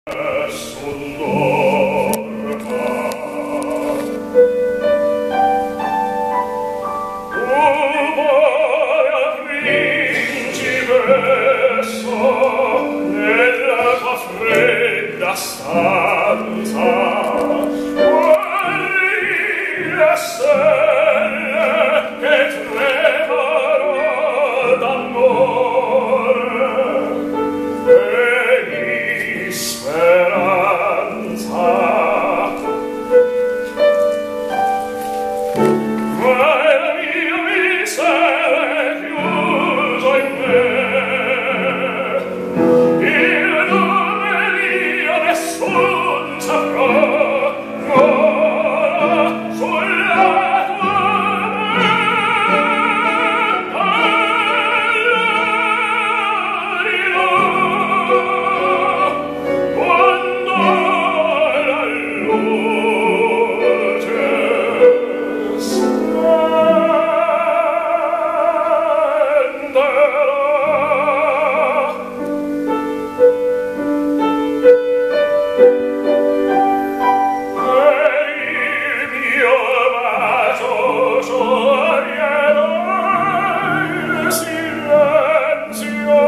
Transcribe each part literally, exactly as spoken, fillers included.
Nessun dorma. Umore principessa nella tua fredda stanza, guardi le stelle che tremano d'amore e di speranza. Ma il mio misere chiuso in me, il nome mio nessun saprà, ora sulla tua all'anima, quando la luce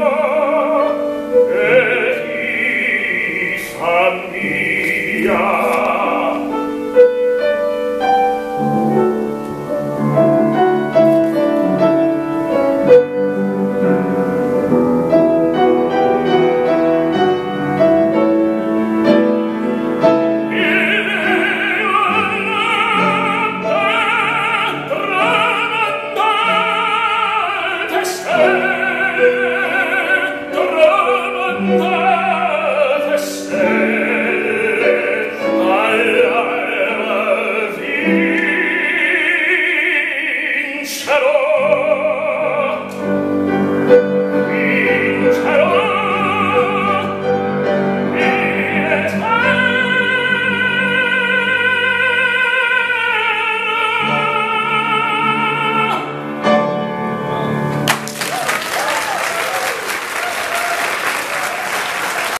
Yeah.